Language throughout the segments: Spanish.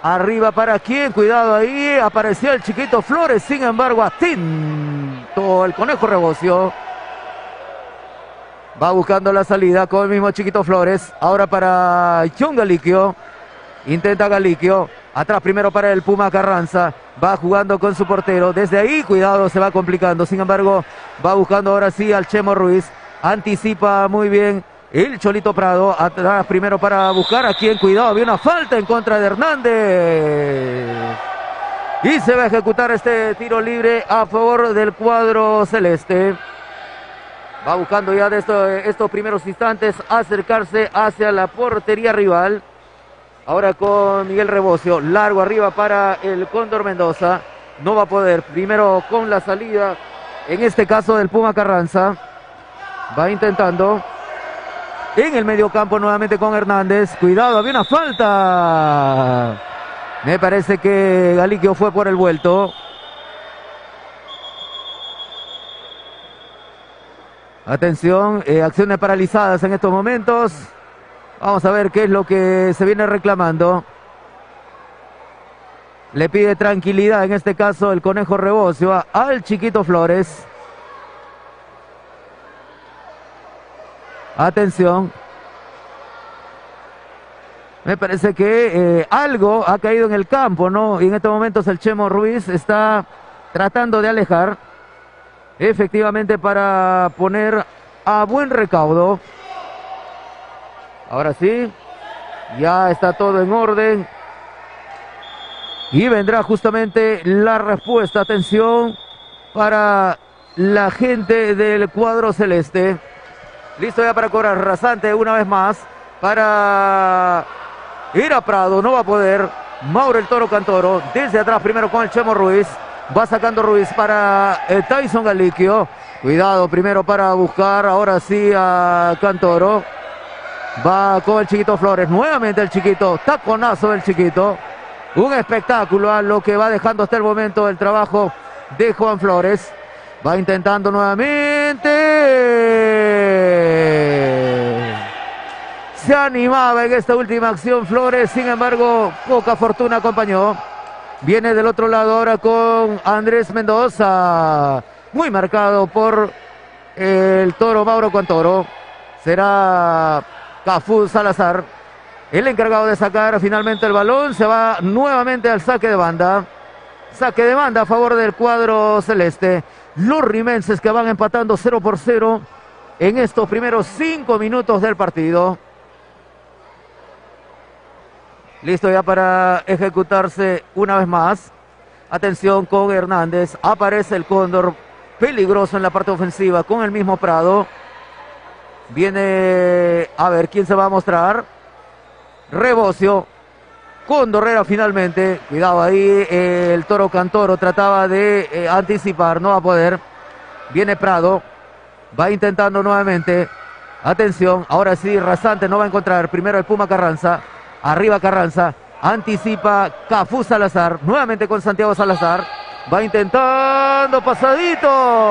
Arriba para quién, cuidado ahí, apareció el chiquito Flores, sin embargo atento el conejo Rebocio. Va buscando la salida con el mismo chiquito Flores, ahora para John Galiquio, intenta Galiquio, atrás primero para el Puma Carranza, va jugando con su portero, desde ahí, cuidado, se va complicando, sin embargo, va buscando ahora sí al Chemo Ruiz, anticipa muy bien el Cholito Prado, atrás primero para buscar a quien, cuidado, había una falta en contra de Hernández. Y se va a ejecutar este tiro libre a favor del cuadro celeste. Va buscando ya de estos primeros instantes acercarse hacia la portería rival. Ahora con Miguel Rebocio, largo arriba para el Cóndor Mendoza. No va a poder, primero con la salida, en este caso del Puma Carranza. Va intentando. En el medio campo nuevamente con Hernández. Cuidado, había una falta. Me parece que Galiquio fue por el vuelto. Atención, acciones paralizadas en estos momentos. Vamos a ver qué es lo que se viene reclamando. Le pide tranquilidad, en este caso el conejo Rebocio, al chiquito Flores. Atención. Me parece que algo ha caído en el campo, ¿no? Y en estos momentos el Chemo Ruiz está tratando de alejar. Efectivamente para poner a buen recaudo. Ahora sí. Ya está todo en orden. Y vendrá justamente la respuesta. Atención para la gente del cuadro celeste. Listo ya para cobrar rasante una vez más. Para ir a Prado. No va a poder. Mauro el Toro Cantoro. Desde atrás primero con el Chemo Ruiz. Va sacando Ruiz para Tyson Galiquio. Cuidado primero para buscar ahora sí a Cantoro. Va con el chiquito Flores. Nuevamente el chiquito. Taconazo del chiquito. Un espectáculo a lo que va dejando hasta el momento el trabajo de Juan Flores. Va intentando nuevamente. Se animaba en esta última acción Flores. Sin embargo, poca fortuna acompañó. Viene del otro lado ahora con Andrés Mendoza. Muy marcado por el Toro Mauro Cantoro. Será Cafú Salazar el encargado de sacar finalmente el balón. Se va nuevamente al saque de banda. Saque de banda a favor del cuadro celeste. Los rimenses que van empatando 0-0 en estos primeros 5 minutos del partido. Listo ya para ejecutarse una vez más. Atención con Hernández. Aparece el Cóndor peligroso en la parte ofensiva con el mismo Prado. Viene a ver quién se va a mostrar. Rebocio. Condorrera finalmente. Cuidado ahí. El Toro Cantoro trataba de anticipar. No va a poder. Viene Prado. Va intentando nuevamente. Atención. Ahora sí, Rasante no va a encontrar. Primero el Puma Carranza. Arriba Carranza, anticipa Cafú Salazar, nuevamente con Santiago Salazar, va intentando pasadito,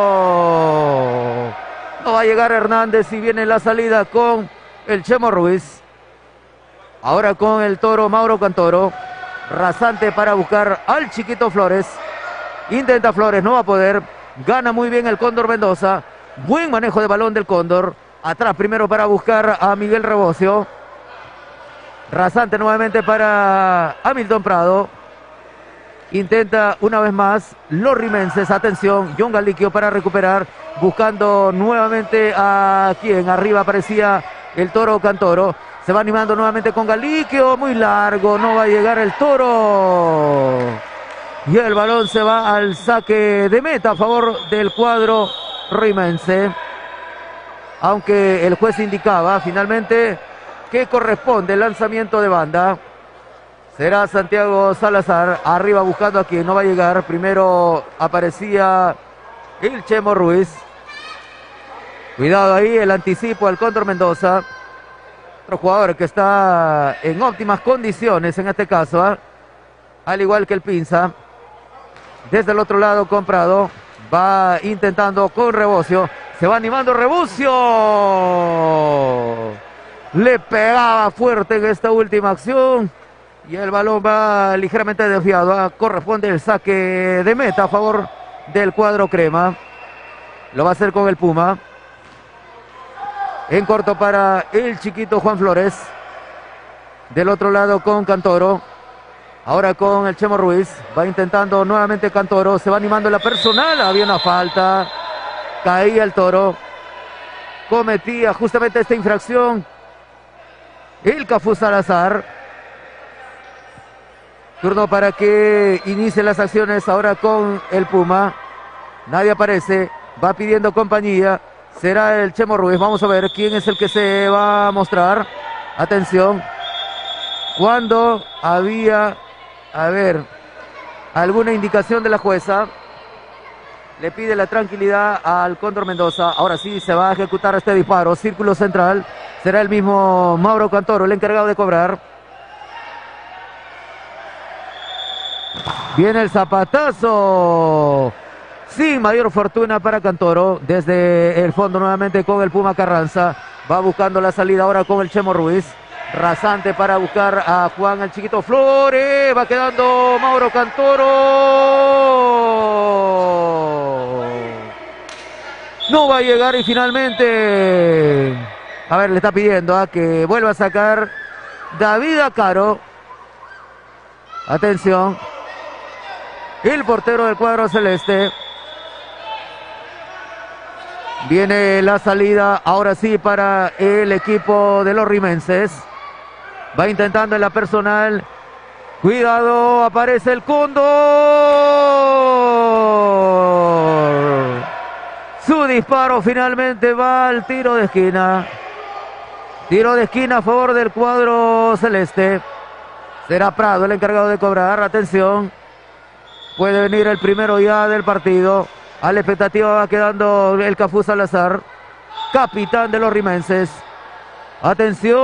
no va a llegar Hernández y viene la salida con el Chemo Ruiz, ahora con el Toro Mauro Cantoro, Rasante para buscar al chiquito Flores, intenta Flores, no va a poder, gana muy bien el Cóndor Mendoza, buen manejo de balón del Cóndor, atrás primero para buscar a Miguel Rebocio. Rasante nuevamente para Hamilton Prado. Intenta una vez más los rimenses. Atención, John Galiquio para recuperar. Buscando nuevamente a quien. Arriba aparecía el Toro Cantoro. Se va animando nuevamente con Galiquio. Muy largo. No va a llegar el Toro. Y el balón se va al saque de meta a favor del cuadro rimense. Aunque el juez indicaba finalmente que corresponde el lanzamiento de banda. Será Santiago Salazar. Arriba buscando a quien no va a llegar. Primero aparecía el Chemo Ruiz. Cuidado ahí el anticipo al Cóndor Mendoza. Otro jugador que está en óptimas condiciones en este caso. Al igual que el Pinza. Desde el otro lado Comprado. Va intentando con Rebocio. Se va animando Rebocio. Le pegaba fuerte en esta última acción. Y el balón va ligeramente desviado. Corresponde el saque de meta a favor del cuadro crema. Lo va a hacer con el Puma. En corto para el chiquito Juan Flores. Del otro lado con Cantoro. Ahora con el Chemo Ruiz. Va intentando nuevamente Cantoro. Se va animando la personal. Había una falta. Caía el Toro. Cometía justamente esta infracción el Cafú Salazar. Turno para que inicie las acciones ahora con el Puma. Nadie aparece. Va pidiendo compañía. Será el Chemo Ruiz. Vamos a ver quién es el que se va a mostrar. Atención. Cuando había, alguna indicación de la jueza, le pide la tranquilidad al Cóndor Mendoza. Ahora sí se va a ejecutar este disparo. Círculo central. Será el mismo Mauro Cantoro el encargado de cobrar. Viene el zapatazo. Sin mayor fortuna para Cantoro. Desde el fondo nuevamente con el Puma Carranza. Va buscando la salida ahora con el Chemo Ruiz. Rasante para buscar a Juan el Chiquito Flores. Va quedando Mauro Cantoro. No va a llegar y finalmente... A ver, le está pidiendo a que vuelva a sacar David Acaro. Atención. El portero del cuadro celeste. Viene la salida, ahora sí, para el equipo de los rimenses. Va intentando en la personal. Cuidado, aparece el Cóndor. Su disparo finalmente va al tiro de esquina. Tiro de esquina a favor del cuadro celeste. Será Prado el encargado de cobrar. Atención. Puede venir el primero ya del partido. A la expectativa va quedando el Cafú Salazar, capitán de los rimenses. Atención.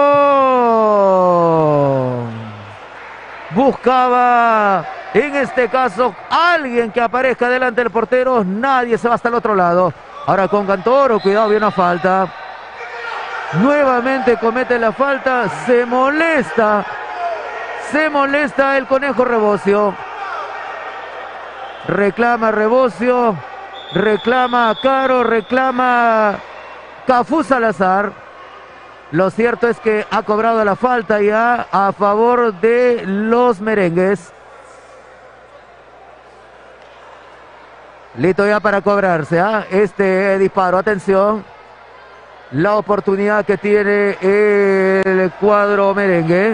Buscaba, en este caso, alguien que aparezca delante del portero. Nadie se va hasta el otro lado. Ahora con Cantoro, cuidado, viene una falta. Nuevamente comete la falta. Se molesta el Conejo Rebocio. Reclama Rebocio, reclama Caro, reclama Cafú Salazar. Lo cierto es que ha cobrado la falta ya a favor de los merengues. Listo ya para cobrarse este disparo. Atención, la oportunidad que tiene el cuadro merengue.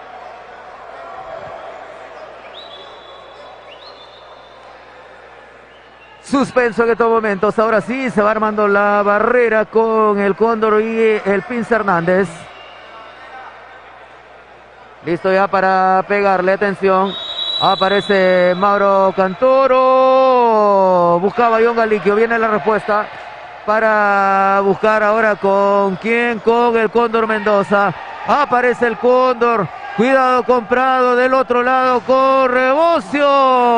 Suspenso en estos momentos. Ahora sí se va armando la barrera con el Cóndor y el Pinza Hernández. Listo ya para pegarle. Atención. Aparece Mauro Cantoro. Buscaba John Galiquio. Viene la respuesta para buscar ahora con quién. Con el Cóndor Mendoza. Aparece el Cóndor. Cuidado con Prado del otro lado con Rebocio.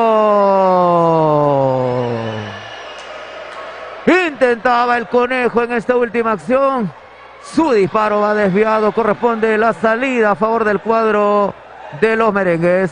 Intentaba el Conejo en esta última acción. Su disparo va desviado. Corresponde la salida a favor del cuadro de los merengues.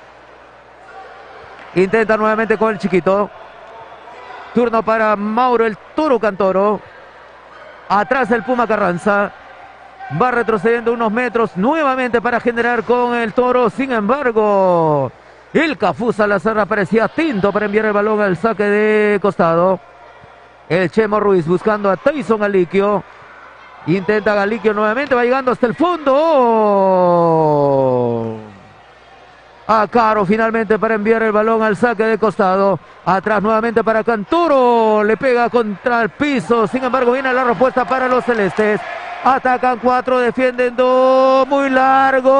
Intenta nuevamente con el Chiquito. Turno para Mauro el Toro Cantoro. Atrás el Puma Carranza. Va retrocediendo unos metros nuevamente para generar con el Toro. Sin embargo, el Cafú Salazar aparecía tinto para enviar el balón al saque de costado. El Chemo Ruiz buscando a Tyson Galiquio. Intenta Galiquio nuevamente. Va llegando hasta el fondo. A Caro finalmente para enviar el balón al saque de costado. Atrás nuevamente para Cantoro. Le pega contra el piso. Sin embargo, viene la respuesta para los celestes. Atacan 4, defienden 2, muy largo.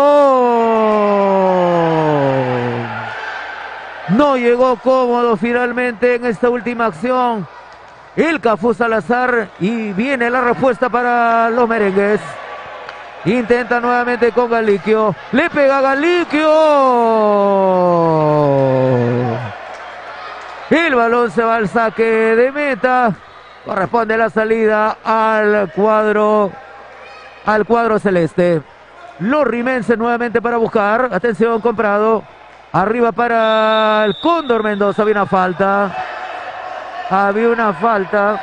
No llegó cómodo finalmente en esta última acción el Cafú Salazar y viene la respuesta para los merengues. Intenta nuevamente con Galiquio, le pega Galiquio. El balón se va al saque de meta. Corresponde la salida al cuadro celeste. los rimenses nuevamente para buscar. Atención, comprado. Arriba para el Cóndor Mendoza. Había una falta. Había una falta.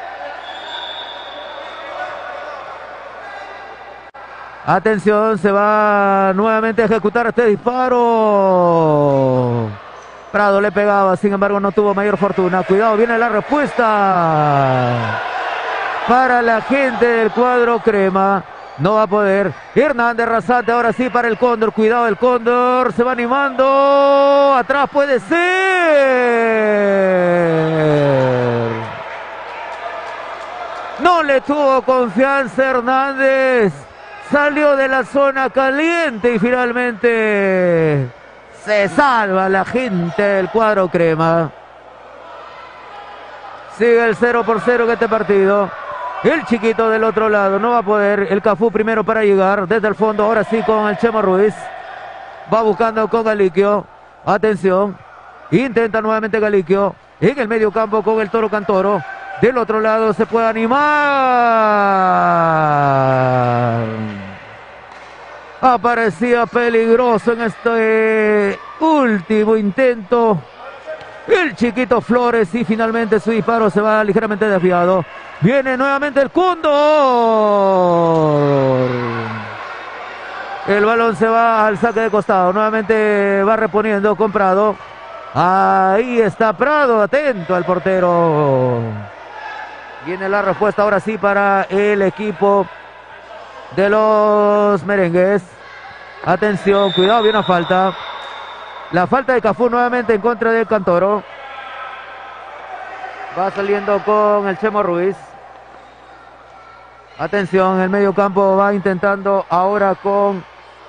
Atención, se va nuevamente a ejecutar este disparo. Prado le pegaba, sin embargo no tuvo mayor fortuna. Cuidado, viene la respuesta para la gente del cuadro crema. No va a poder. Hernández Rasante, ahora sí para el Cóndor. Cuidado, el Cóndor se va animando. Atrás puede ser. No le tuvo confianza Hernández. Salió de la zona caliente y finalmente se salva la gente del cuadro crema. Sigue el 0-0 en este partido. El chiquito del otro lado no va a poder. El Cafú primero para llegar desde el fondo. Ahora sí con el Chemo Ruiz. Va buscando con Galiquio. Atención. Intenta nuevamente Galiquio. En el medio campo con el Toro Cantoro. Del otro lado se puede animar. Aparecía peligroso en este último intento el chiquito Flores y finalmente su disparo se va ligeramente desviado. Viene nuevamente el Cóndor. El balón se va al saque de costado. Nuevamente va reponiendo con Prado. Ahí está Prado, atento al portero. Viene la respuesta ahora sí para el equipo de los merengues. Atención, cuidado, viene una falta. La falta de Cafú nuevamente en contra del Cantoro. Va saliendo con el Chemo Ruiz. Atención, el medio campo va intentando ahora con...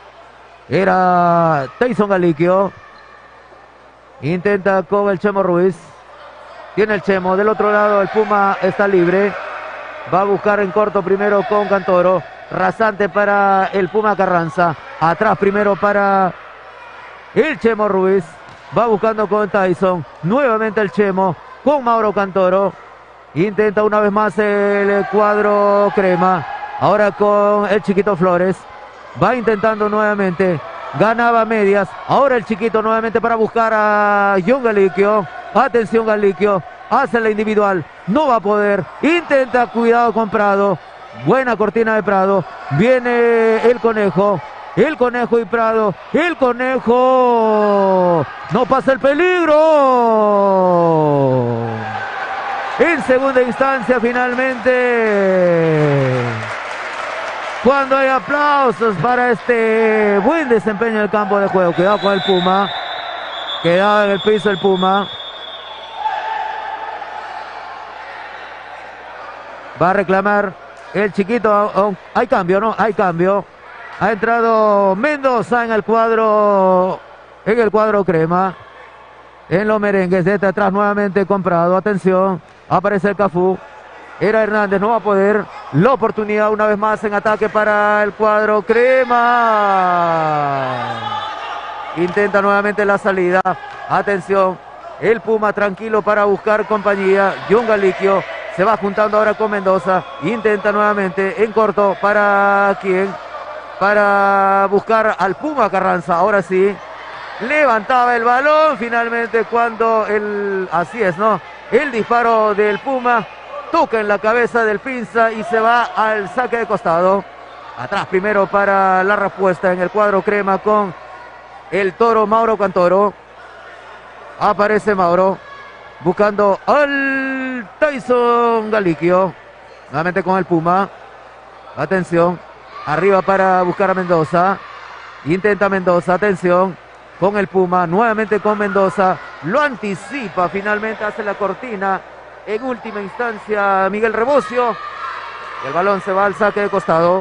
Era Tyson Galiquio. Intenta con el Chemo Ruiz. Tiene el Chemo. Del otro lado el Puma está libre. Va a buscar en corto primero con Cantoro. Rasante para el Puma Carranza. Atrás primero para el Chemo Ruiz. Va buscando con Tyson. Nuevamente el Chemo con Mauro Cantoro. Intenta una vez más el cuadro crema. Ahora con el chiquito Flores. Va intentando nuevamente. Ganaba medias. Ahora el chiquito nuevamente para buscar a John Galiquio. Atención Galiquio. Hace la individual. No va a poder. Intenta, cuidado con Prado. Buena cortina de Prado. Viene el Conejo. El Conejo y Prado. El Conejo. No pasa el peligro. En segunda instancia finalmente. Cuando hay aplausos para este buen desempeño del campo de juego. Cuidado con el Puma. Quedaba en el piso el Puma. Va a reclamar el chiquito. Hay cambio, ¿no? Hay cambio. Ha entrado Mendoza en el cuadro crema. En los merengues. Desde atrás nuevamente comprado. Atención. Aparece el Cafú. Era Hernández. No va a poder. La oportunidad una vez más en ataque para el cuadro crema. Intenta nuevamente la salida. Atención. El Puma tranquilo para buscar compañía. John Galiquio. Se va juntando ahora con Mendoza. Intenta nuevamente en corto. ¿Para quién? Para buscar al Puma Carranza. Ahora sí. Levantaba el balón. Finalmente cuando así es, ¿no? El disparo del Puma. Toca en la cabeza del Pinza y se va al saque de costado. Atrás primero para la respuesta en el cuadro crema con el Toro Mauro Cantoro. Aparece Mauro. Buscando al Tyson Galiquio. Nuevamente con el Puma. Atención. Arriba para buscar a Mendoza. Intenta Mendoza. Atención. Con el Puma. Nuevamente con Mendoza. Lo anticipa. Finalmente hace la cortina. En última instancia Miguel Rebocio. El balón se va al saque de costado.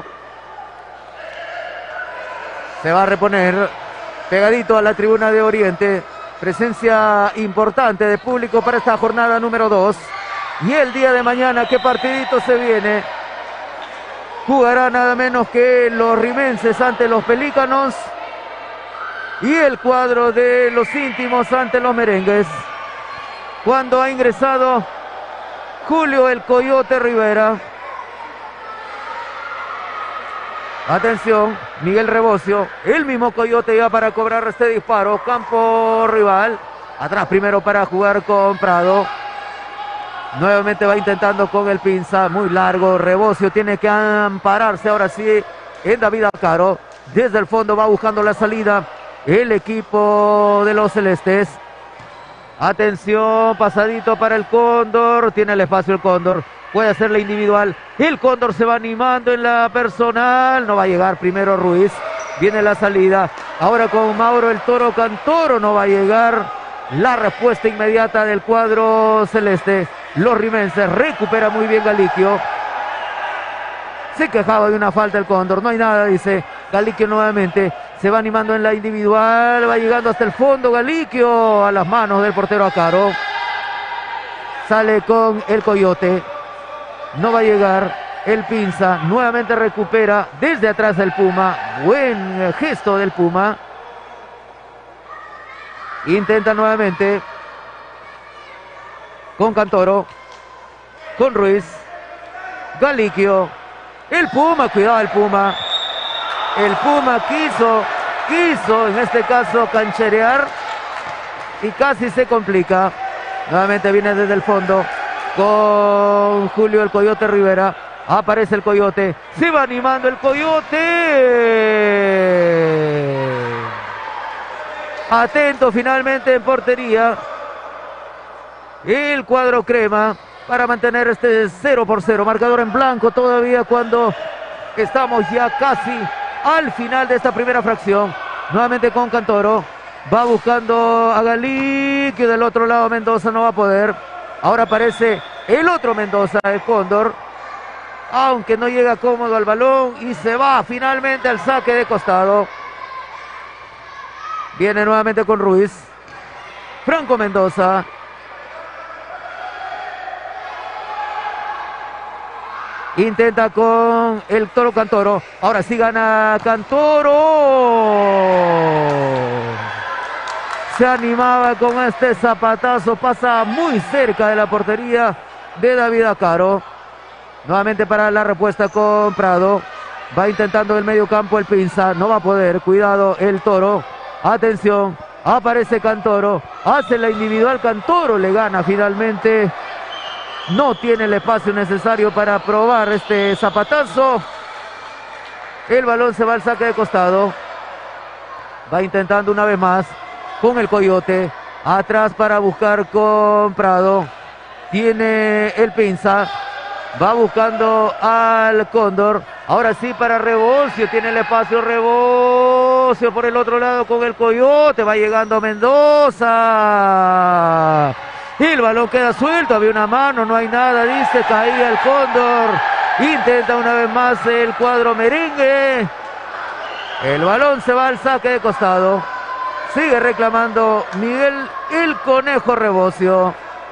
Se va a reponer. Pegadito a la tribuna de Oriente. Presencia importante de público para esta jornada número 2. Y el día de mañana, ¿qué partidito se viene? Jugará nada menos que los rimenses ante los pelícanos. Y el cuadro de los íntimos ante los merengues. Cuando ha ingresado Julio el Coyote Rivera. Atención, Miguel Rebocio, el mismo Coyote ya para cobrar este disparo. Campo rival. Atrás primero para jugar con Prado. Nuevamente va intentando con el pinza. Muy largo. Rebocio tiene que ampararse ahora sí en David Acaro. Desde el fondo va buscando la salida el equipo de los celestes. Atención, pasadito para el Cóndor. Tiene el espacio el Cóndor. Puede hacerla individual. El Cóndor se va animando en la personal. No va a llegar primero Ruiz. Viene la salida. Ahora con Mauro el Toro Cantoro. No va a llegar la respuesta inmediata del cuadro celeste. Los rimenses. Recupera muy bien Galiquio. Se quejaba de una falta el Cóndor. No hay nada, dice Galiquio nuevamente. Se va animando en la individual. Va llegando hasta el fondo Galiquio. A las manos del portero Acaro. Sale con el Coyote. No va a llegar el pinza. Nuevamente recupera desde atrás el Puma. Buen gesto del Puma. Intenta nuevamente con Cantoro. Con Ruiz. Galiquio. El Puma, cuidado el Puma. El Puma quiso en este caso cancherear y casi se complica. Nuevamente viene desde el fondo con Julio el Coyote Rivera. Aparece el Coyote. Se va animando el Coyote. Atento finalmente en portería el cuadro crema para mantener este 0-0. Marcador en blanco todavía cuando estamos ya casi al final de esta primera fracción. Nuevamente con Cantoro. Va buscando a Galiquio. Del otro lado Mendoza no va a poder. Ahora aparece el otro Mendoza, el Cóndor. Aunque no llega cómodo al balón. Y se va finalmente al saque de costado. Viene nuevamente con Ruiz. Franco Mendoza. Intenta con el Toro Cantoro. Ahora sí gana Cantoro. Se animaba con este zapatazo. Pasa muy cerca de la portería de David Acaro. Nuevamente para la respuesta con Prado. Va intentando el medio campo el pinza. No va a poder. Cuidado el Toro. Atención. Aparece Cantoro. Hace la individual Cantoro. Le gana finalmente. No tiene el espacio necesario para probar este zapatazo. El balón se va al saque de costado. Va intentando una vez más con el Coyote. Atrás para buscar con Prado. Tiene el pinza. Va buscando al Cóndor. Ahora sí para Rebocio. Tiene el espacio Rebocio por el otro lado con el Coyote. Va llegando Mendoza. Y el balón queda suelto, había una mano, no hay nada, dice, caía el Cóndor. Intenta una vez más el cuadro merengue. El balón se va al saque de costado. Sigue reclamando Miguel el Conejo Rebocio.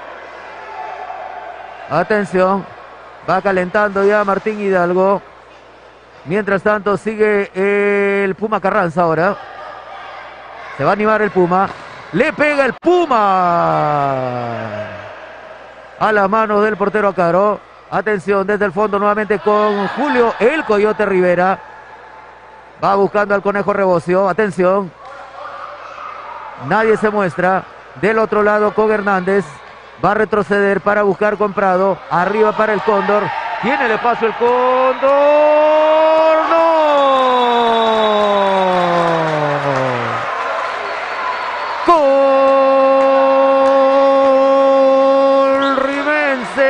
Atención, va calentando ya Martín Hidalgo. Mientras tanto sigue el Puma Carranza ahora. Se va a animar el Puma. Le pega el Puma a la mano del portero Acaro. Atención desde el fondo nuevamente con Julio el Coyote Rivera. Va buscando al Conejo Rebocio. Atención. Nadie se muestra. Del otro lado con Hernández. Va a retroceder para buscar con Prado. Arriba para el Cóndor. Tiene el espacio el Cóndor. ¡No! ¡Gol rimense!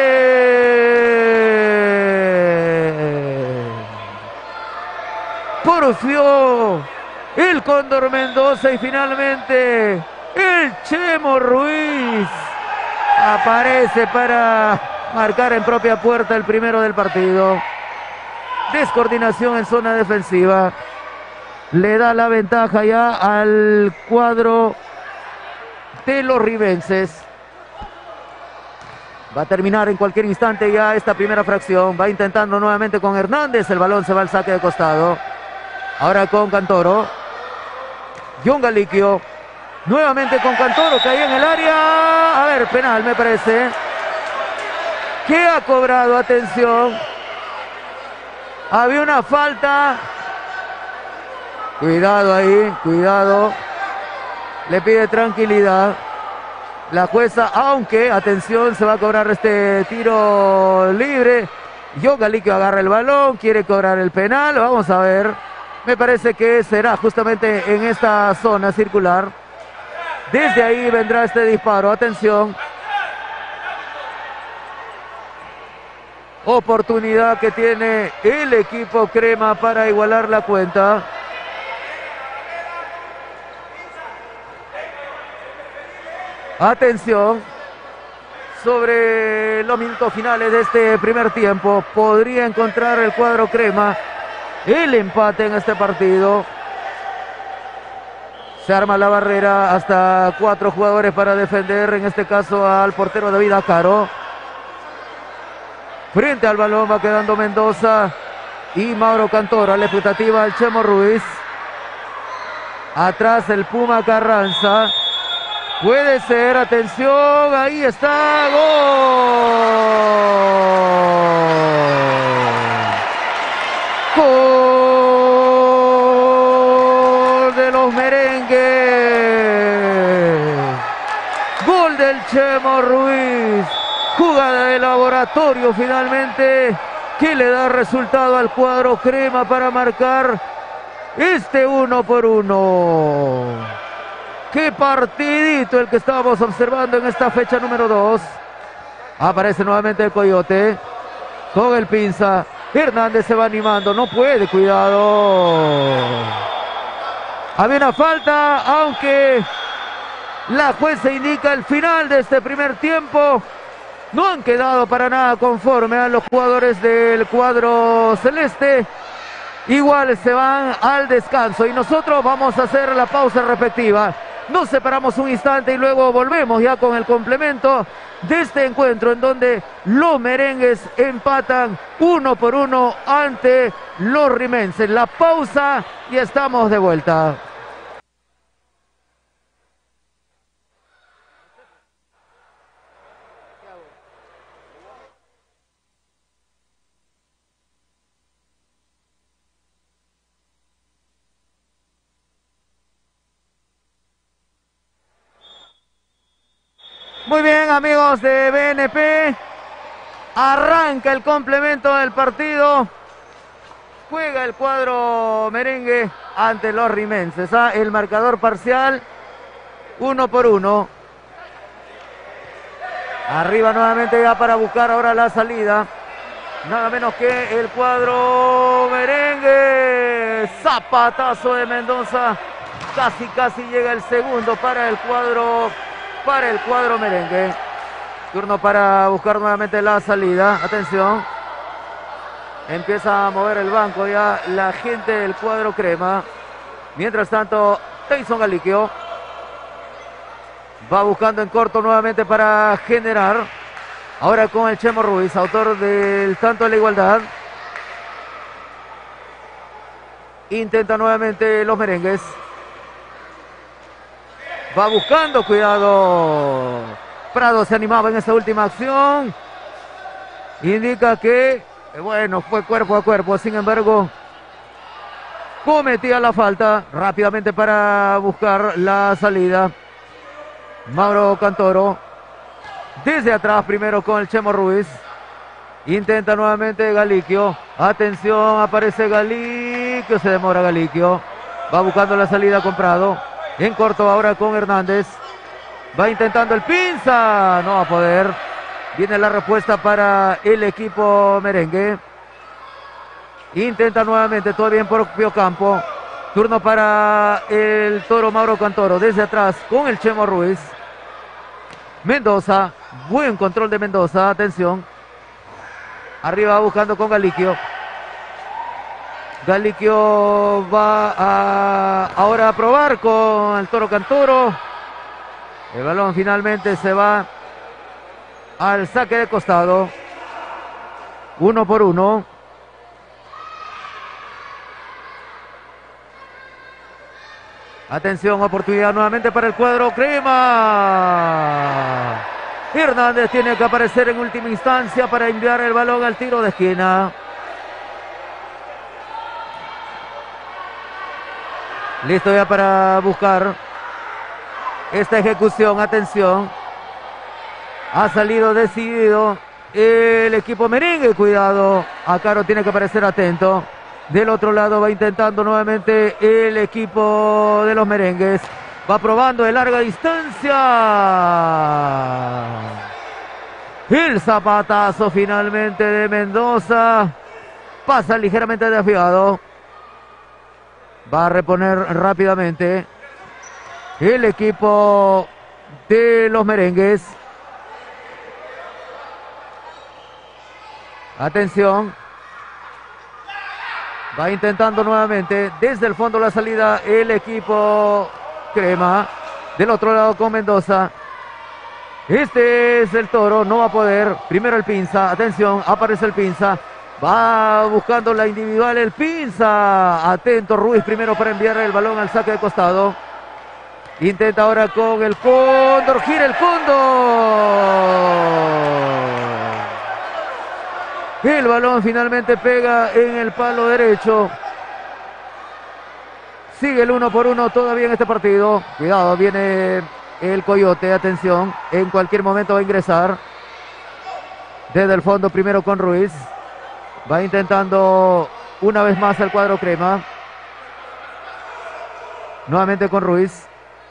Porfió el Cóndor Mendoza y finalmente el Chemo Ruiz aparece para marcar en propia puerta el primero del partido. Descoordinación en zona defensiva. Le da la ventaja ya al cuadro de los ribenses. Va a terminar en cualquier instante ya esta primera fracción. Va intentando nuevamente con Hernández. El balón se va al saque de costado. Ahora con Cantoro. John Galiquio. Nuevamente con Cantoro que ahí en el área. A ver, penal me parece. Que ha cobrado, atención. Había una falta Cuidado ahí, cuidado. Le pide tranquilidad la jueza, aunque, atención, se va a cobrar este tiro libre. John Galiquio agarra el balón, quiere cobrar el penal. Vamos a ver. Me parece que será justamente en esta zona circular. Desde ahí vendrá este disparo. Atención. Oportunidad que tiene el equipo crema para igualar la cuenta. Atención. Sobre los minutos finales de este primer tiempo, podría encontrar el cuadro crema el empate en este partido. Se arma la barrera, hasta 4 jugadores para defender, en este caso al portero David Acaro. Frente al balón va quedando Mendoza y Mauro Cantoro. A la expectativa el Chemo Ruiz. Atrás el Puma Carranza. Puede ser, atención, ahí está, gol. Gol de los merengues. Gol del Chemo Ruiz. Jugada de laboratorio finalmente que le da resultado al cuadro crema para marcar este 1-1. Qué partidito el que estábamos observando en esta fecha número 2. Aparece nuevamente el Coyote con el pinza. Hernández se va animando, no puede, cuidado. Había una falta, aunque la jueza indica el final de este primer tiempo. No han quedado para nada conforme a los jugadores del cuadro celeste. Igual se van al descanso y nosotros vamos a hacer la pausa respectiva. Nos separamos un instante y luego volvemos ya con el complemento de este encuentro en donde los merengues empatan 1-1 ante los rimenses. La pausa y estamos de vuelta. Muy bien, amigos de BNP, arranca el complemento del partido. Juega el cuadro merengue ante los rimenses. El marcador parcial 1-1. Arriba nuevamente ya para buscar ahora la salida. Nada menos que el cuadro merengue. Zapatazo de Mendoza. Casi llega el segundo para el cuadro merengue. Turno para buscar nuevamente la salida. Atención. Empieza a mover el banco ya la gente del cuadro crema. Mientras tanto, Tyson Galiquio va buscando en corto nuevamente para generar. Ahora con el Chemo Ruiz, autor del tanto de la igualdad. Intenta nuevamente los merengues. Va buscando, cuidado. Prado se animaba en esta última acción. Indica que, bueno, fue cuerpo a cuerpo. Sin embargo, cometía la falta. Rápidamente para buscar la salida. Mauro Cantoro. Desde atrás primero con el Chemo Ruiz. Intenta nuevamente Galiquio. Atención, aparece Galiquio. Se demora Galiquio. Va buscando la salida con Prado. En corto ahora con Hernández. Va intentando el pinza. No va a poder. Viene la respuesta para el equipo merengue. Intenta nuevamente todavía en propio campo. Turno para el toro Mauro Cantoro. Desde atrás con el Chemo Ruiz. Mendoza. Buen control de Mendoza. Atención. Arriba buscando con Galiquio. Galiquio va ahora a probar con el toro Cantoro. El balón finalmente se va al saque de costado. 1-1. Atención, oportunidad nuevamente para el cuadro crema. Hernández tiene que aparecer en última instancia para enviar el balón al tiro de esquina. Listo ya para buscar esta ejecución. Atención. Ha salido decidido el equipo merengue. Cuidado. Acá no tiene que parecer atento. Del otro lado va intentando nuevamente el equipo de los merengues. Va probando de larga distancia. El zapatazo finalmente de Mendoza. Pasa ligeramente desviado. Va a reponer rápidamente el equipo de los merengues. Atención. Va intentando nuevamente desde el fondo la salida el equipo crema. Del otro lado con Mendoza. Este es el Toro, no va a poder. Primero el Pinza, atención, aparece el Pinza. Va buscando la individual el Pinza. Atento Ruiz primero para enviar el balón al saque de costado. Intenta ahora con el Cóndor. Gira el Cóndor. El balón finalmente pega en el palo derecho. Sigue el 1-1 todavía en este partido. Cuidado, viene el Coyote, atención. En cualquier momento va a ingresar. Desde el fondo primero con Ruiz. Va intentando una vez más el cuadro crema. Nuevamente con Ruiz.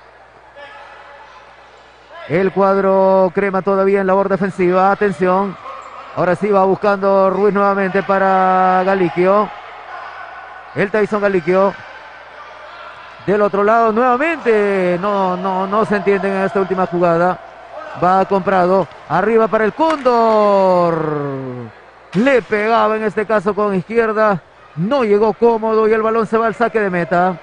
El cuadro crema todavía en labor defensiva. Atención. Ahora sí va buscando Ruiz nuevamente para Galiquio. El Tyson Galiquio. Del otro lado nuevamente. No se entienden en esta última jugada. Va Comprado. Arriba para el Cóndor. Le pegaba en este caso con izquierda. No llegó cómodo y el balón se va al saque de meta.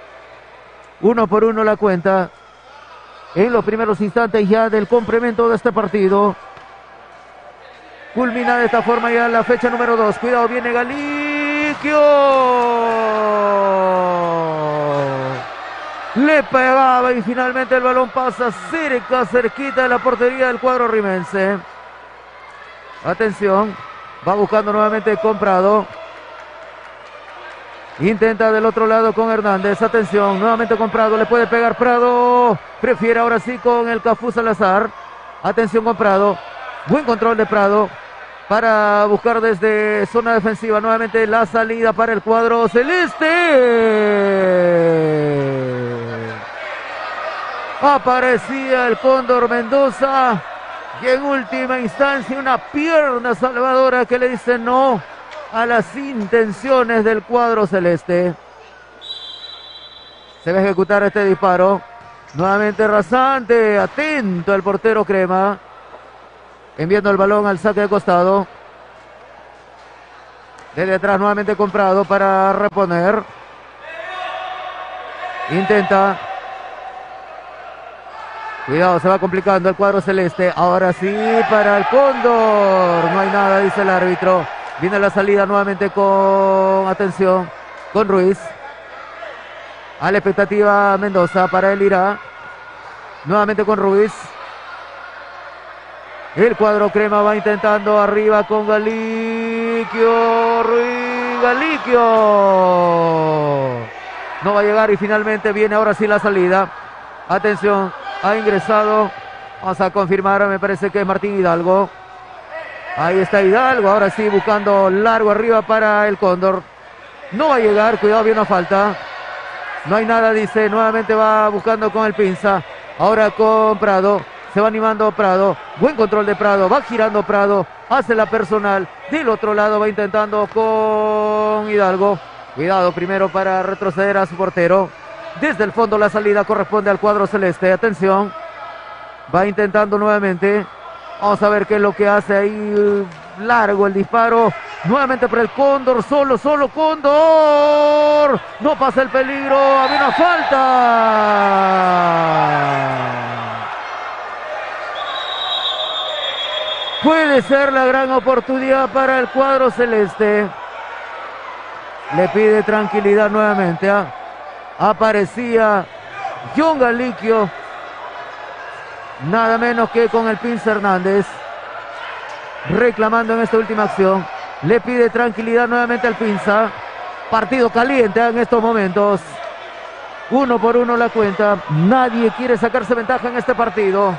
1-1 la cuenta. En los primeros instantes ya del complemento de este partido. Culmina de esta forma ya la fecha número 2. Cuidado, viene Galiquio. Le pegaba y finalmente el balón pasa cerquita de la portería del cuadro rimense. Atención. Va buscando nuevamente Comprado. Intenta del otro lado con Hernández. Atención, nuevamente Comprado. Le puede pegar Prado. Prefiere ahora sí con el Cafú Salazar. Atención Comprado. Buen control de Prado. Para buscar desde zona defensiva nuevamente la salida para el cuadro celeste. Aparecía el Cóndor Mendoza. Y en última instancia una pierna salvadora que le dice no a las intenciones del cuadro celeste. Se va a ejecutar este disparo. Nuevamente rasante. Atento el portero crema. Enviando el balón al saque de costado. Desde atrás nuevamente Comprado para reponer. Intenta. Cuidado, se va complicando el cuadro celeste. Ahora sí para el Cóndor. No hay nada, dice el árbitro. Viene la salida nuevamente con, atención, con Ruiz. A la expectativa Mendoza, para él irá. Nuevamente con Ruiz. El cuadro crema va intentando arriba con Galiquio. Ruiz, Galiquio. No va a llegar y finalmente viene ahora sí la salida. Atención, ha ingresado. Vamos a confirmar, me parece que es Martín Hidalgo. Ahí está Hidalgo, ahora sí buscando largo arriba para el Cóndor. No va a llegar, cuidado, viene una falta. No hay nada, dice, nuevamente va buscando con el Pinza. Ahora con Prado, se va animando Prado. Buen control de Prado, va girando Prado. Hace la personal, del otro lado va intentando con Hidalgo. Cuidado primero para retroceder a su portero. Desde el fondo la salida corresponde al cuadro celeste, atención. Va intentando nuevamente. Vamos a ver qué es lo que hace ahí. Largo el disparo. Nuevamente para el Cóndor. Solo Cóndor. No pasa el peligro. Había una falta. Puede ser la gran oportunidad para el cuadro celeste. Le pide tranquilidad nuevamente. Aparecía John Galiquio. Nada menos que con el Pinza Hernández. Reclamando en esta última acción. Le pide tranquilidad nuevamente al Pinza. Partido caliente en estos momentos. 1 por 1 la cuenta. Nadie quiere sacarse ventaja en este partido.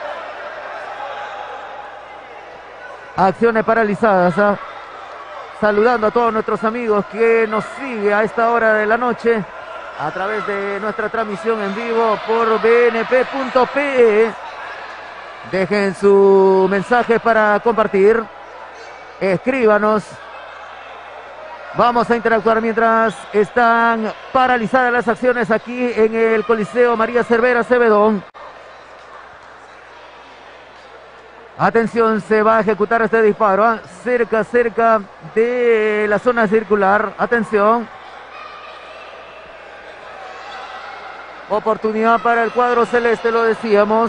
Acciones paralizadas. Saludando a todos nuestros amigos que nos siguen a esta hora de la noche a través de nuestra transmisión en vivo por bnp.pe. Dejen su mensaje para compartir. Escríbanos. Vamos a interactuar mientras están paralizadas las acciones aquí en el Coliseo María Cervera Cevedón. Atención, se va a ejecutar este disparo, cerca de la zona circular. Atención. Oportunidad para el cuadro celeste, lo decíamos.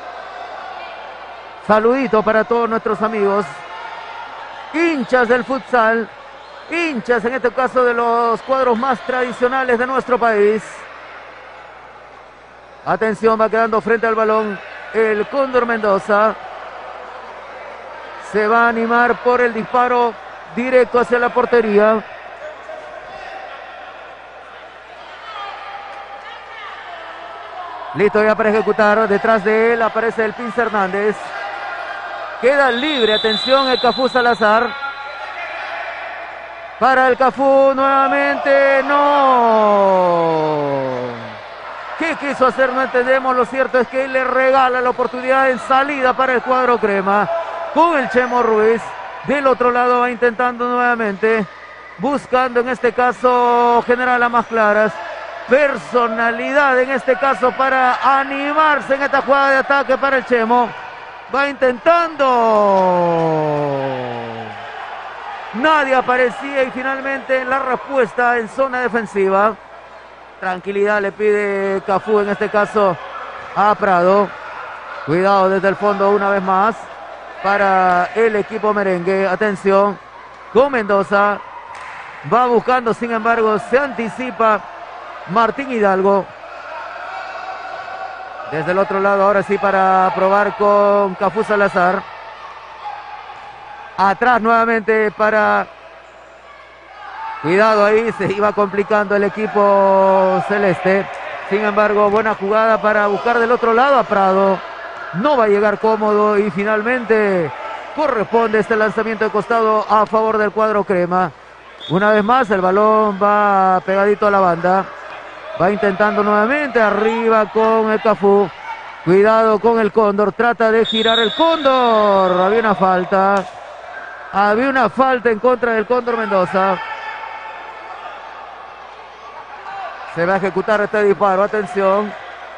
Saludito para todos nuestros amigos, hinchas del futsal, hinchas en este caso de los cuadros más tradicionales de nuestro país. Atención, va quedando frente al balón el Cóndor Mendoza. Se va a animar por el disparo directo hacia la portería. Listo ya para ejecutar. Detrás de él aparece el Pince Hernández. Queda libre. Atención, el Cafú Salazar. Para el Cafú nuevamente. No. ¿Qué quiso hacer? No entendemos. Lo cierto es que él le regala la oportunidad en salida para el cuadro crema. Con el Chemo Ruiz. Del otro lado va intentando nuevamente. Buscando en este caso generar las más claras. Personalidad en este caso para animarse en esta jugada de ataque para el Chemo. Va intentando. Nadie aparecía y finalmente la respuesta en zona defensiva. Tranquilidad le pide Cafú en este caso a Prado. Cuidado desde el fondo una vez más para el equipo merengue. Atención con Mendoza. Va buscando, sin embargo, se anticipa Martín Hidalgo. Desde el otro lado, ahora sí para probar con Cafú Salazar. Atrás nuevamente para... Cuidado ahí, se iba complicando el equipo celeste. Sin embargo, buena jugada para buscar del otro lado a Prado. No va a llegar cómodo y finalmente corresponde este lanzamiento de costado a favor del cuadro crema. Una vez más el balón va pegadito a la banda. Va intentando nuevamente arriba con el Cafú. Cuidado con el Cóndor. Trata de girar el Cóndor. Había una falta. Había una falta en contra del Cóndor Mendoza. Se va a ejecutar este disparo. Atención.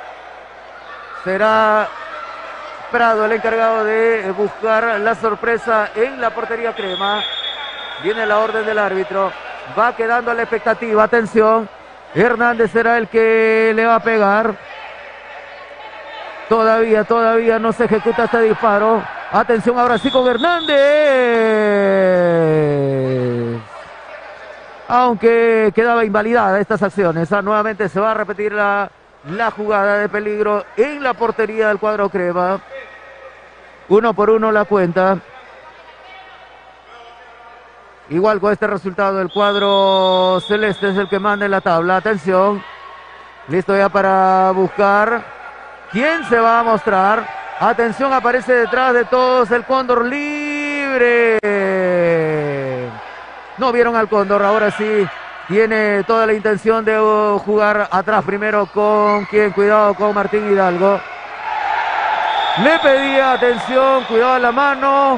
Será Prado el encargado de buscar la sorpresa en la portería crema. Viene la orden del árbitro. Va quedando a la expectativa. Atención. Hernández será el que le va a pegar. Todavía no se ejecuta este disparo. Atención ahora sí con Hernández. Aunque quedaba invalidada estas acciones. Nuevamente se va a repetir la jugada de peligro en la portería del cuadro crema. 1 por 1 la cuenta. Igual con este resultado el cuadro celeste es el que manda en la tabla. Atención. Listo ya para buscar. ¿Quién se va a mostrar? Atención, aparece detrás de todos el Cóndor libre. No vieron al Cóndor, ahora sí tiene toda la intención de jugar atrás primero con quien, cuidado con Martín Hidalgo. Le pedía atención, cuidado a la mano.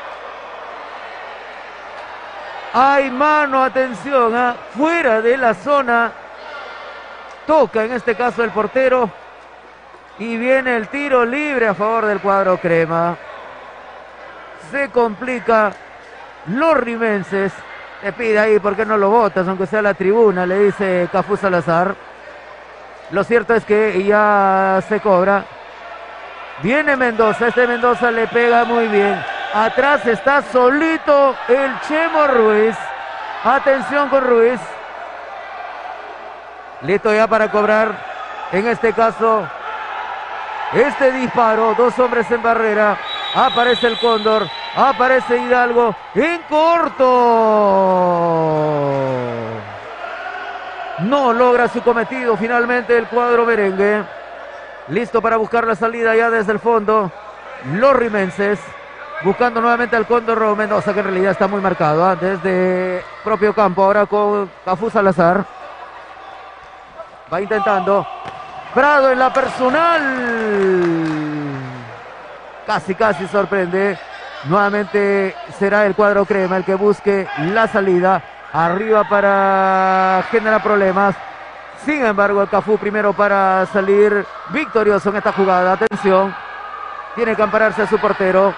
Hay mano, atención, fuera de la zona. Toca en este caso el portero. Y viene el tiro libre a favor del cuadro crema. Se complica los rimenses. Le pide ahí, ¿por qué no lo botas? Aunque sea la tribuna, le dice Cafú Salazar. Lo cierto es que ya se cobra. Viene Mendoza, este Mendoza le pega muy bien. Atrás está solito el Chemo Ruiz. Atención con Ruiz. Listo ya para cobrar. En este caso, este disparo. Dos hombres en barrera. Aparece el Cóndor. Aparece Hidalgo en corto. No logra su cometido finalmente el cuadro merengue. Listo para buscar la salida ya desde el fondo. Los rimenses buscando nuevamente al Cóndor Mendoza, que en realidad está muy marcado, desde propio campo. Ahora con Cafú Salazar. Va intentando. Prado en la personal. Casi sorprende. Nuevamente será el cuadro crema el que busque la salida. Arriba para generar problemas. Sin embargo, el Cafú primero para salir victorioso en esta jugada. Atención. Tiene que ampararse a su portero.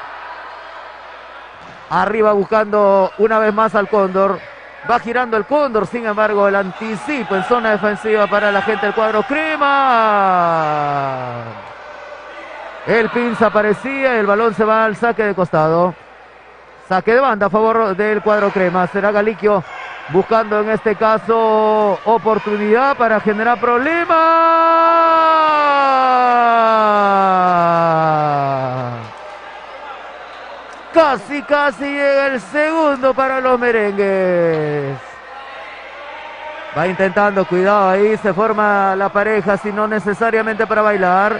Arriba buscando una vez más al Cóndor. Va girando el Cóndor. Sin embargo, el anticipo en zona defensiva para la gente del cuadro crema. El pinza aparecía. El balón se va al saque de costado. Saque de banda a favor del cuadro crema. Será Galiquio buscando en este caso oportunidad para generar problemas. Casi llega el segundo para los merengues. Va intentando, cuidado ahí, se forma la pareja, si no necesariamente para bailar.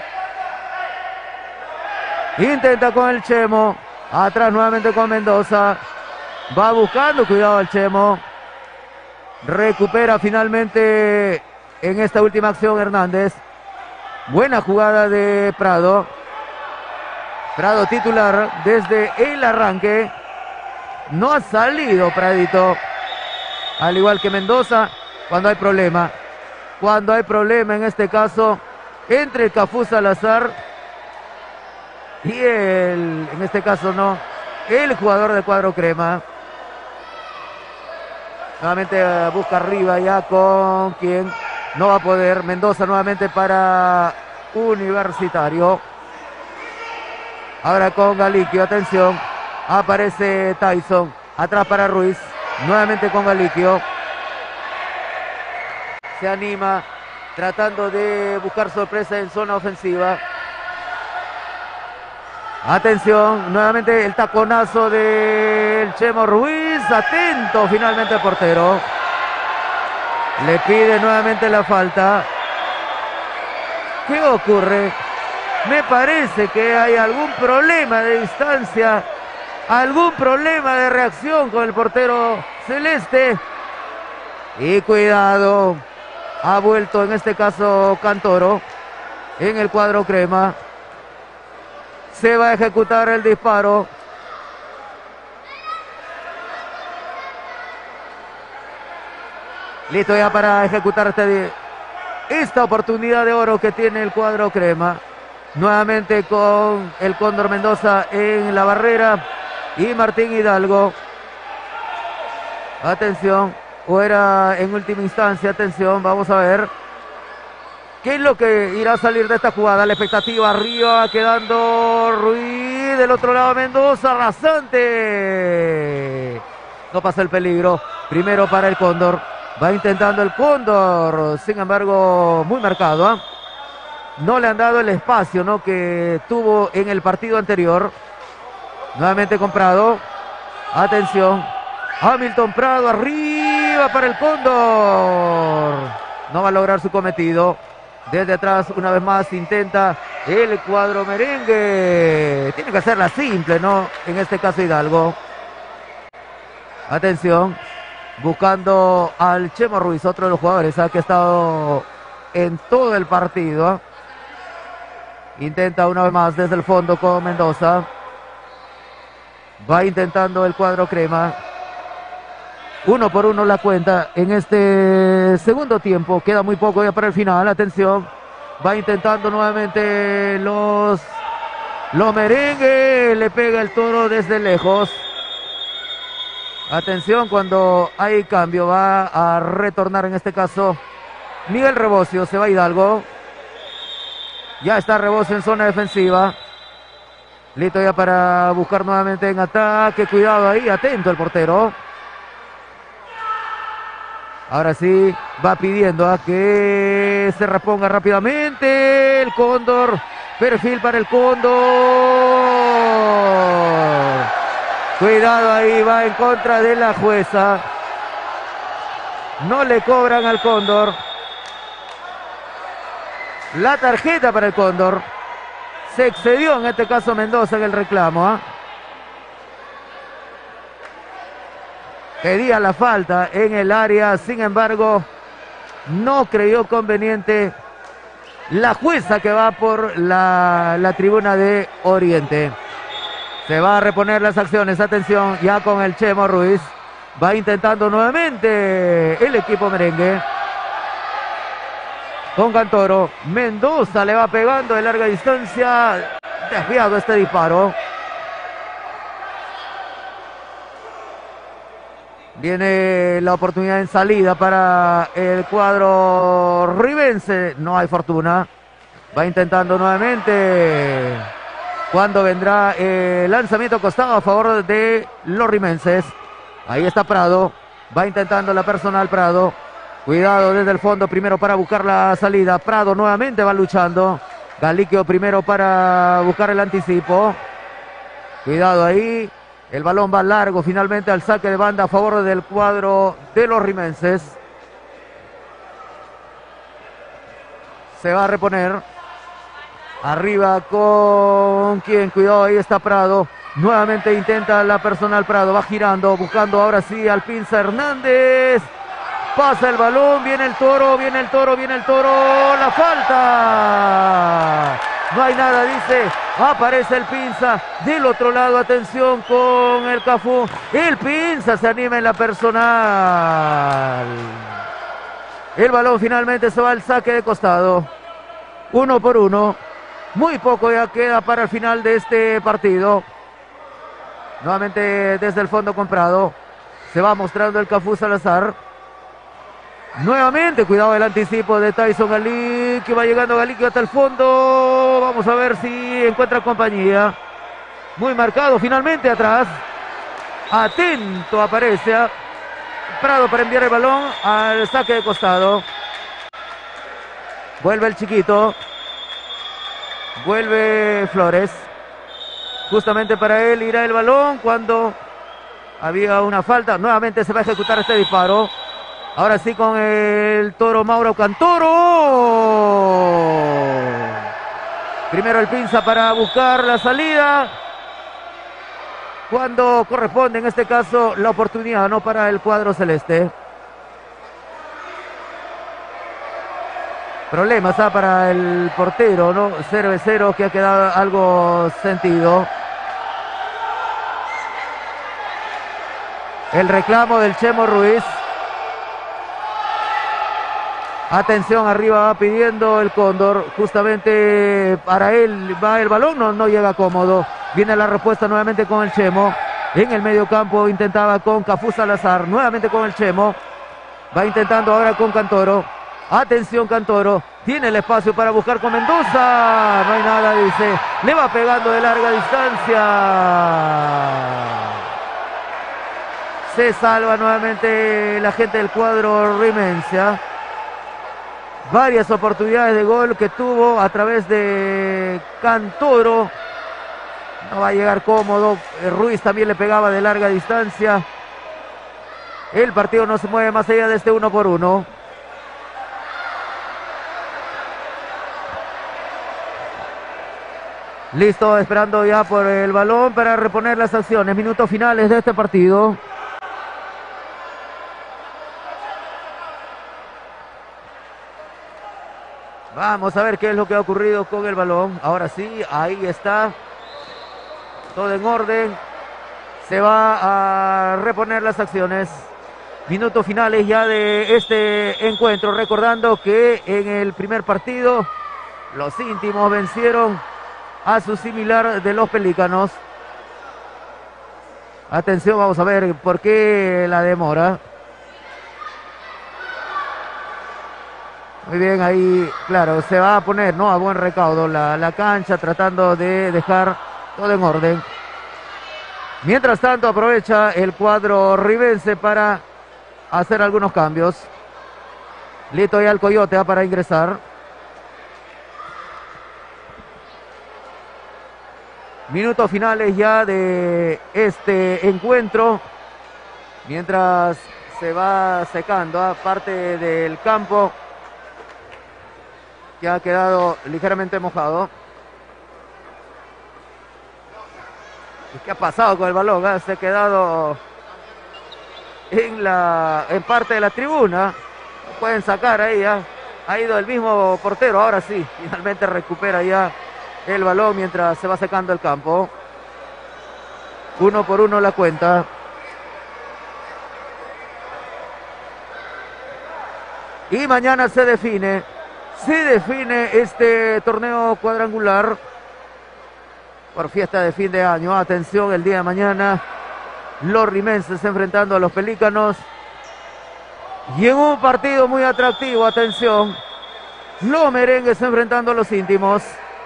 Intenta con el Chemo. Atrás nuevamente con Mendoza. Va buscando, cuidado el Chemo. Recupera finalmente en esta última acción Hernández. Buena jugada de Prado. Prado titular desde el arranque. No ha salido Pradito. Al igual que Mendoza, cuando hay problema. Cuando hay problema en este caso entre Cafú Salazar y en este caso no, el jugador de cuadro crema. Nuevamente busca arriba ya con quien no va a poder. Mendoza nuevamente para Universitario. Ahora con Galiquio, atención. Aparece Tyson. Atrás para Ruiz. Nuevamente con Galiquio. Se anima tratando de buscar sorpresa en zona ofensiva. Atención, nuevamente el taconazo del Chemo Ruiz. Atento finalmente el portero. Le pide nuevamente la falta. ¿Qué ocurre? Me parece que hay algún problema de distancia, algún problema de reacción con el portero celeste. Y cuidado, ha vuelto en este caso Cantoro en el cuadro crema. Se va a ejecutar el disparo. Listo ya para ejecutar esta oportunidad de oro que tiene el cuadro crema. Nuevamente con el Cóndor Mendoza en la barrera y Martín Hidalgo. Atención, o era en última instancia, atención, vamos a ver qué es lo que irá a salir de esta jugada. La expectativa arriba, quedando Ruiz, del otro lado Mendoza, rasante. No pasa el peligro, primero para el Cóndor. Va intentando el Cóndor, sin embargo, muy marcado, ¿eh? No le han dado el espacio, ¿no?, que tuvo en el partido anterior. Nuevamente con Prado. Atención. Hamilton Prado arriba para el Cóndor. No va a lograr su cometido. Desde atrás una vez más intenta el cuadro merengue. Tiene que hacerla simple, ¿no? En este caso Hidalgo. Atención. Buscando al Chemo Ruiz, otro de los jugadores que ha estado en todo el partido. Intenta una vez más desde el fondo con Mendoza. Va intentando el cuadro crema. 1 por 1 la cuenta en este segundo tiempo. Queda muy poco ya para el final. Atención. Va intentando nuevamente los merengue. Le pega el Toro desde lejos. Atención, cuando hay cambio va a retornar en este caso Miguel Rebocio. Se va Hidalgo. Ya está Rebocio en zona defensiva. Listo ya para buscar nuevamente en ataque. Cuidado ahí, atento el portero. Ahora sí, va pidiendo a que se reponga rápidamente el Cóndor. Perfil para el Cóndor. Cuidado ahí, va en contra de la jueza. No le cobran al Cóndor. La tarjeta para el Cóndor. Se excedió en este caso Mendoza en el reclamo. Pedía la falta en el área, sin embargo, no creyó conveniente la jueza que va por la tribuna de Oriente. Se va a reponer las acciones, atención, ya con el Chemo Ruiz. Va intentando nuevamente el equipo merengue. Con Cantoro, Mendoza le va pegando de larga distancia. Desviado este disparo. Viene la oportunidad en salida para el cuadro ribense. No hay fortuna. Va intentando nuevamente. Cuando vendrá el lanzamiento costado a favor de los rimenses. Ahí está Prado. Va intentando la personal Prado. Cuidado desde el fondo primero para buscar la salida. Prado nuevamente va luchando. Galiquio primero para buscar el anticipo. Cuidado ahí. El balón va largo finalmente al saque de banda a favor del cuadro de los rimenses. Se va a reponer. Arriba con quien, cuidado, ahí está Prado. Nuevamente intenta la personal Prado. Va girando, buscando ahora sí al Pinza Hernández. Pasa el balón, viene el Toro, viene el Toro, viene el Toro. La falta. No hay nada, dice. Aparece el Pinza. Del otro lado, atención con el Cafú. El Pinza se anima en la personal. El balón finalmente se va al saque de costado. 1 por 1. Muy poco ya queda para el final de este partido. Nuevamente desde el fondo comprado. Se va mostrando el Cafú Salazar. Nuevamente, cuidado el anticipo de Tyson Galiquio. Va llegando Galiquio hasta el fondo. Vamos a ver si encuentra compañía. Muy marcado finalmente atrás. Atento aparece Prado para enviar el balón al saque de costado. Vuelve el chiquito. Vuelve Flores. Justamente para él irá el balón cuando había una falta. Nuevamente se va a ejecutar este disparo. Ahora sí con el Toro Mauro Cantoro. Primero el Pinza para buscar la salida. Cuando corresponde en este caso la oportunidad, no para el cuadro celeste. Problemas para el portero, ¿no? Cervecero, que ha quedado algo sentido. El reclamo del Chemo Ruiz. Atención, arriba va pidiendo el Cóndor. Justamente para él va el balón, no llega cómodo. Viene la respuesta nuevamente con el Chemo. En el medio campo intentaba con Cafú Salazar. Nuevamente con el Chemo. Va intentando ahora con Cantoro. Atención Cantoro. Tiene el espacio para buscar con Mendoza. No hay nada, dice. Le va pegando de larga distancia. Se salva nuevamente la gente del cuadro rimense. Varias oportunidades de gol que tuvo a través de Cantoro. No va a llegar cómodo. Ruiz también le pegaba de larga distancia. El partido no se mueve más allá de este 1 por 1. Listo, esperando ya por el balón para reponer las acciones. Minutos finales de este partido. Vamos a ver qué es lo que ha ocurrido con el balón. Ahora sí, ahí está. Todo en orden. Se va a reponer las acciones. Minutos finales ya de este encuentro. Recordando que en el primer partido los íntimos vencieron a su similar de los Pelícanos. Atención, vamos a ver por qué la demora. Muy bien, ahí, claro, se va a poner, ¿no?, a buen recaudo la cancha, tratando de dejar todo en orden. Mientras tanto, aprovecha el cuadro ribense para hacer algunos cambios. Listo ya el Coyote para ingresar. Minutos finales ya de este encuentro. Mientras se va secando, parte del campo que ha quedado ligeramente mojado. ¿Y qué ha pasado con el balón? Se ha quedado en parte de la tribuna. Pueden sacar ahí, ha ido el mismo portero. Ahora sí, finalmente recupera ya el balón mientras se va secando el campo. 1-1 la cuenta. Y mañana se define este torneo cuadrangular por fiesta de fin de año. Atención, el día de mañana los rimenses enfrentando a los pelícanos. Y en un partido muy atractivo, atención, los merengues enfrentando a los íntimos.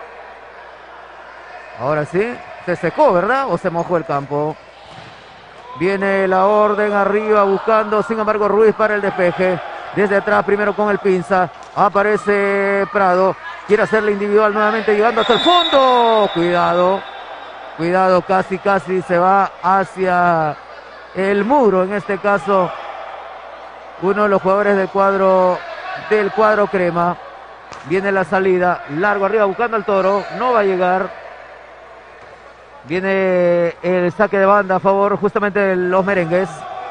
Ahora sí, se secó, ¿verdad? ¿O se mojó el campo? Viene la orden arriba buscando, sin embargo, Ruiz para el despeje. Desde atrás, primero con el pinza. Aparece Prado. Quiere hacerle individual nuevamente, llegando hasta el fondo. Cuidado. Cuidado, casi se va hacia el muro. En este caso, uno de los jugadores del cuadro crema. Viene la salida. Largo arriba buscando al Toro. No va a llegar. Viene el saque de banda a favor justamente de los merengues.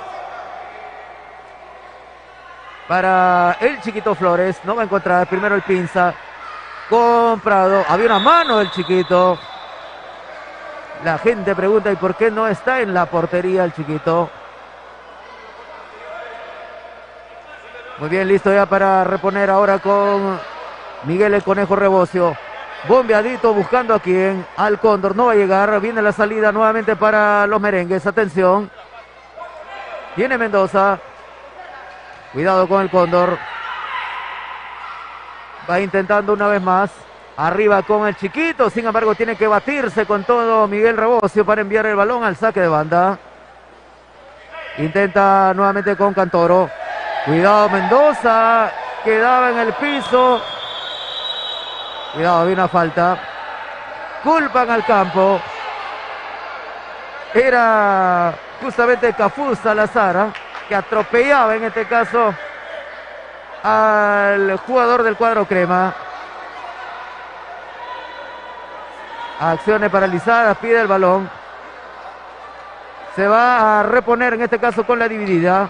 Para el Chiquito Flores, no va a encontrar primero el pinza con Prado. Había una mano del Chiquito. La gente pregunta, ¿y por qué no está en la portería el Chiquito? Muy bien, listo ya para reponer ahora con Miguel el Conejo Rebocio. Bombeadito buscando a quién, al Cóndor, no va a llegar. Viene la salida nuevamente para los merengues, atención. Viene Mendoza. Cuidado con el Cóndor. Va intentando una vez más. Arriba con el Chiquito. Sin embargo, tiene que batirse con todo Miguel Rebocio para enviar el balón al saque de banda. Intenta nuevamente con Cantoro. Cuidado Mendoza. Quedaba en el piso. Cuidado, había una falta. Culpan al campo. Era justamente Cafú Salazar, que atropellaba en este caso al jugador del cuadro crema. Acciones paralizadas, pide el balón. Se va a reponer en este caso con la dividida.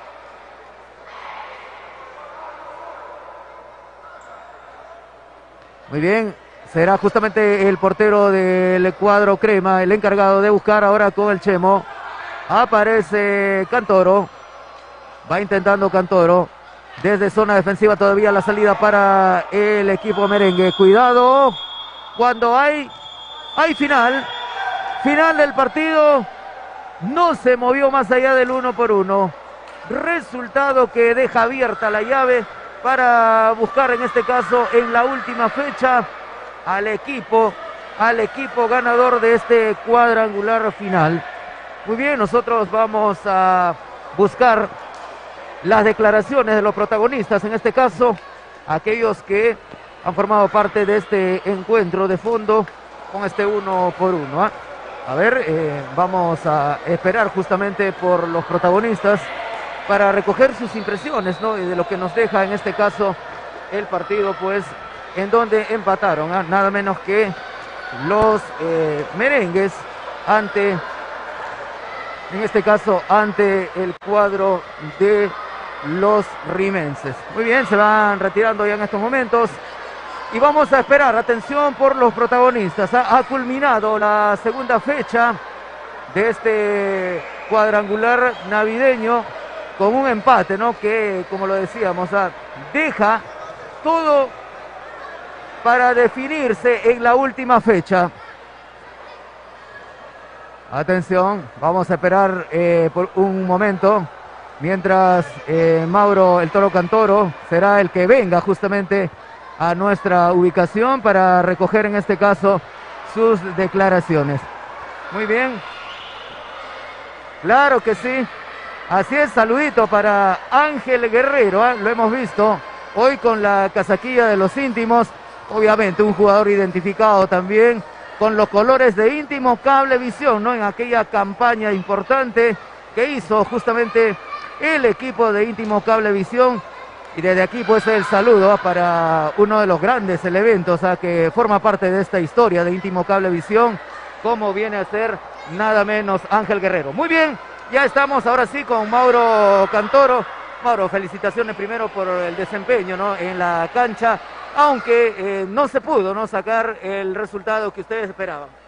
Muy bien, será justamente el portero del cuadro crema el encargado de buscar ahora con el Chemo. Aparece Cantoro. Va intentando Cantoro. Desde zona defensiva todavía la salida para el equipo merengue. Cuidado. Cuando hay final. Final del partido. No se movió más allá del 1-1. Resultado que deja abierta la llave para buscar en este caso en la última fecha al equipo ganador de este cuadrangular final. Muy bien, nosotros vamos a buscar las declaraciones de los protagonistas, en este caso aquellos que han formado parte de este encuentro de fondo con este 1-1. A ver, vamos a esperar justamente por los protagonistas para recoger sus impresiones, ¿no? De lo que nos deja en este caso el partido, pues, en donde empataron, nada menos que los merengues ante el cuadro de los rimenses. Muy bien, se van retirando ya en estos momentos y vamos a esperar, atención por los protagonistas. Ha culminado la segunda fecha de este cuadrangular navideño con un empate, ¿no? Que, como lo decíamos, deja todo para definirse en la última fecha. Atención, vamos a esperar por un momento, mientras Mauro el Toro Cantoro será el que venga justamente a nuestra ubicación para recoger en este caso sus declaraciones. Muy bien. Claro que sí. Así es, saludito para Ángel Guerrero, lo hemos visto hoy con la casaquilla de los íntimos, obviamente un jugador identificado también con los colores de Íntimo Cablevisión, ¿no? En aquella campaña importante que hizo justamente el equipo de Íntimo Cablevisión. Y desde aquí pues el saludo para uno de los grandes elementos que forma parte de esta historia de Íntimo Cablevisión, como viene a ser nada menos Ángel Guerrero. Muy bien, ya estamos ahora sí con Mauro Cantoro. Mauro, felicitaciones primero por el desempeño, ¿no?, en la cancha, aunque no se pudo, ¿no?, sacar el resultado que ustedes esperaban.